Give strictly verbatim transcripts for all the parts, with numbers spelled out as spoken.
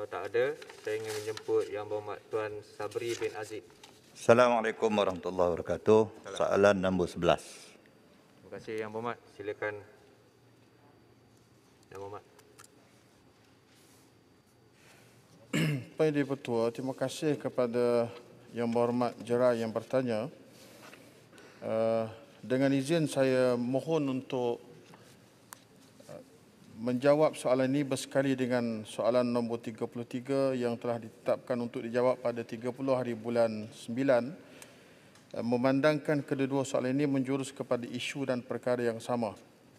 Kalau tak ada, saya ingin menjemput Yang Berhormat Tuan Sabri bin Azit. Assalamualaikum warahmatullahi wabarakatuh. Soalan nombor sebelas. Terima kasih Yang Berhormat. Silakan Yang Berhormat. Baik, Di-Pertua, terima kasih kepada Yang Berhormat Jerai yang bertanya. Uh, dengan izin saya mohon untuk uh, menjawab soalan ini bersekali dengan soalan nombor tiga puluh tiga yang telah ditetapkan untuk dijawab pada tiga puluh hari bulan sembilan, uh, memandangkan kedua-dua soalan ini menjurus kepada isu dan perkara yang sama.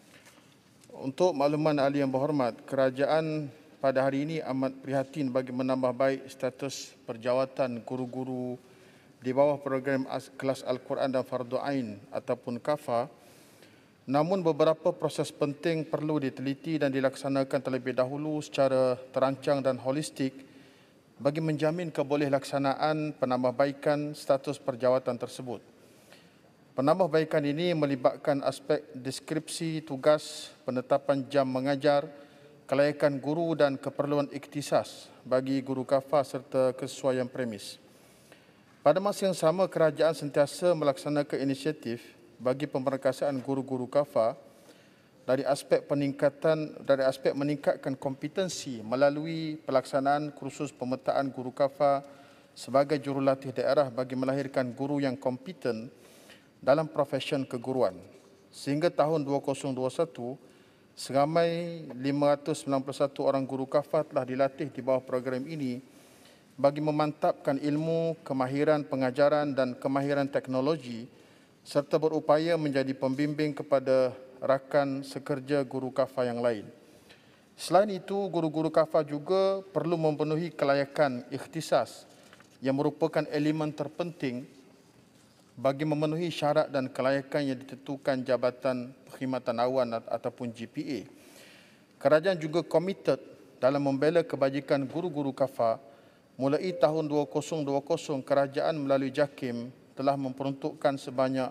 Untuk makluman ahli yang berhormat, kerajaan pada hari ini amat prihatin bagi menambah baik status perjawatan guru-guru di bawah program kelas Al-Quran dan Fardu Ain ataupun KAFA. Namun beberapa proses penting perlu diteliti dan dilaksanakan terlebih dahulu secara terancang dan holistik bagi menjamin kebolehkelaksanaan penambahbaikan status perjawatan tersebut. Penambahbaikan ini melibatkan aspek deskripsi tugas, penetapan jam mengajar, kelayakan guru dan keperluan ikhtisas bagi guru KAFA serta kesesuaian premis. Pada masa yang sama, kerajaan sentiasa melaksanakan inisiatif bagi pemerkasaan guru-guru KAFA dari aspek peningkatan dari aspek meningkatkan kompetensi melalui pelaksanaan kursus pemetaan guru KAFA sebagai jurulatih daerah bagi melahirkan guru yang kompeten dalam profesion keguruan. Sehingga tahun dua ribu dua puluh satu, seramai lima ratus sembilan puluh satu orang guru KAFA telah dilatih di bawah program ini bagi memantapkan ilmu, kemahiran pengajaran dan kemahiran teknologi serta berupaya menjadi pembimbing kepada rakan sekerja guru KAFA yang lain. Selain itu, guru-guru KAFA juga perlu memenuhi kelayakan ikhtisas yang merupakan elemen terpenting bagi memenuhi syarat dan kelayakan yang ditentukan Jabatan Perkhidmatan Awan ataupun G P A. Kerajaan juga komited dalam membela kebajikan guru-guru KAFA. Mulai tahun dua ribu dua puluh, kerajaan melalui JAKIM telah memperuntukkan sebanyak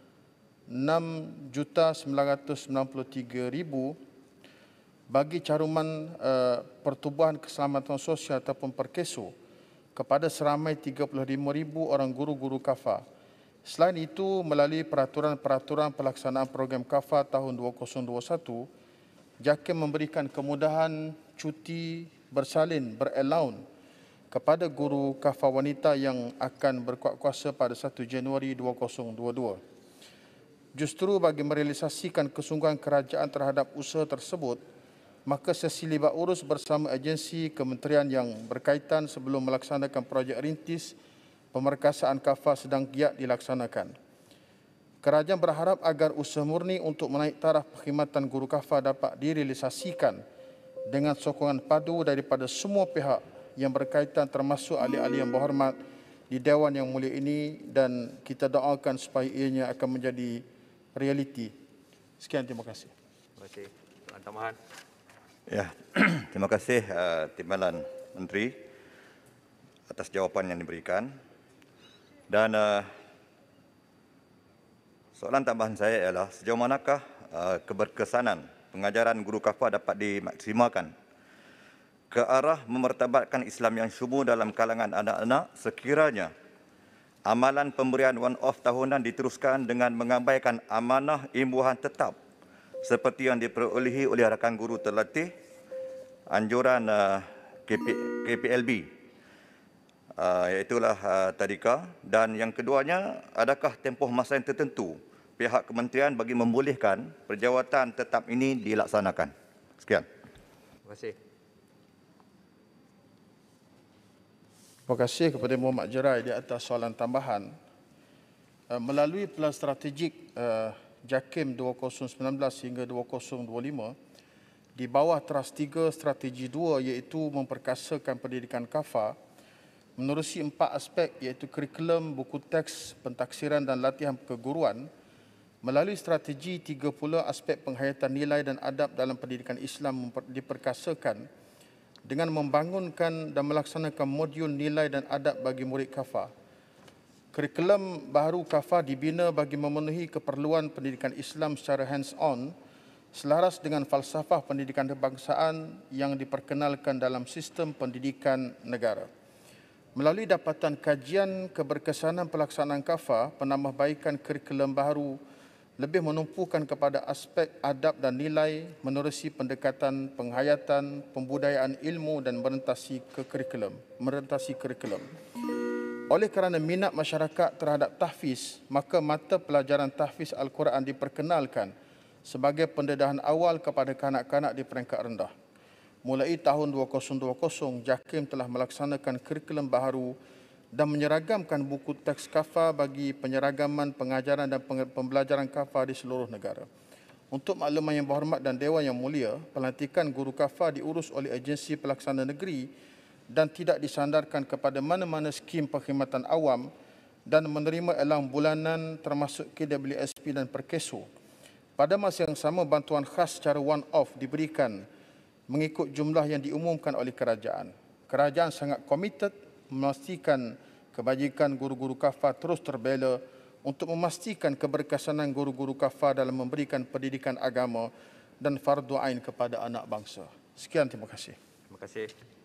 enam juta sembilan ratus sembilan puluh tiga ribu bagi caruman uh, Pertubuhan Keselamatan Sosial ataupun Perkeso kepada seramai tiga puluh lima ribu orang guru-guru KAFA. Selain itu, melalui peraturan-peraturan pelaksanaan program KAFA tahun dua ribu dua puluh satu, JAKIM memberikan kemudahan cuti bersalin berallowance kepada guru KAFA wanita yang akan berkuat kuasa pada satu Januari dua ribu dua puluh dua. Justru bagi merealisasikan kesungguhan kerajaan terhadap usaha tersebut, maka sesi libat urus bersama agensi kementerian yang berkaitan sebelum melaksanakan projek rintis pemerkasaan KAFA sedang giat dilaksanakan. Kerajaan berharap agar usaha murni untuk menaik taraf perkhidmatan guru KAFA dapat direalisasikan dengan sokongan padu daripada semua pihak yang berkaitan termasuk ahli-ahli yang berhormat di Dewan yang mulia ini, dan kita doakan supaya ianya akan menjadi realiti. Sekian, terima kasih. Terima kasih. Soalan tambahan. Ya, terima kasih uh, Timbalan Menteri atas jawapan yang diberikan. Dan uh, soalan tambahan saya ialah sejauh manakah uh, keberkesanan pengajaran guru KAFA dapat dimaksimalkan ke arah memertabatkan Islam yang syumu dalam kalangan anak-anak sekiranya amalan pemberian one-off tahunan diteruskan dengan mengabaikan amanah imbuhan tetap seperti yang diperolehi oleh rakan guru terlatih anjuran uh, K P L B, uh, iaitulah uh, tadika. Dan yang keduanya, adakah tempoh masa yang tertentu pihak kementerian bagi membolehkan perjawatan tetap ini dilaksanakan? Sekian. Terima kasih. Terima kasih kepada Muhammad Jerai di atas soalan tambahan. Uh, melalui pelan strategik uh, JAKIM dua ribu sembilan belas hingga dua ribu dua puluh lima, di bawah teras tiga strategi dua iaitu memperkasakan pendidikan KAFA, menerusi empat aspek iaitu kurikulum, buku teks, pentaksiran dan latihan keguruan. Melalui strategi tiga pula, aspek penghayatan nilai dan adab dalam pendidikan Islam diperkasakan dengan membangunkan dan melaksanakan modul nilai dan adab bagi murid KAFA. Kurikulum baru KAFA dibina bagi memenuhi keperluan pendidikan Islam secara hands-on selaras dengan falsafah pendidikan kebangsaan yang diperkenalkan dalam sistem pendidikan negara. Melalui dapatan kajian keberkesanan pelaksanaan KAFA, penambahbaikan kurikulum baru lebih menumpukan kepada aspek adab dan nilai menerusi pendekatan penghayatan, pembudayaan ilmu dan merentasi ke kurikulum, merentasi kurikulum. Oleh kerana minat masyarakat terhadap tahfiz, maka mata pelajaran tahfiz Al-Quran diperkenalkan sebagai pendedahan awal kepada kanak-kanak di peringkat rendah. Mulai tahun dua ribu dua puluh, JAKIM telah melaksanakan kurikulum baharu dan menyeragamkan buku teks KAFA bagi penyeragaman pengajaran dan pembelajaran KAFA di seluruh negara. Untuk makluman yang berhormat dan Dewan yang mulia, pelantikan guru KAFA diurus oleh agensi pelaksana negeri dan tidak disandarkan kepada mana-mana skim perkhidmatan awam dan menerima elang bulanan termasuk K W S P dan Perkeso. Pada masa yang sama, bantuan khas secara one-off diberikan mengikut jumlah yang diumumkan oleh kerajaan. Kerajaan sangat komited memastikan kebajikan guru-guru KAFA terus terbela untuk memastikan keberkesanan guru-guru KAFA dalam memberikan pendidikan agama dan fardu ain kepada anak bangsa. Sekian, terima kasih. Terima kasih.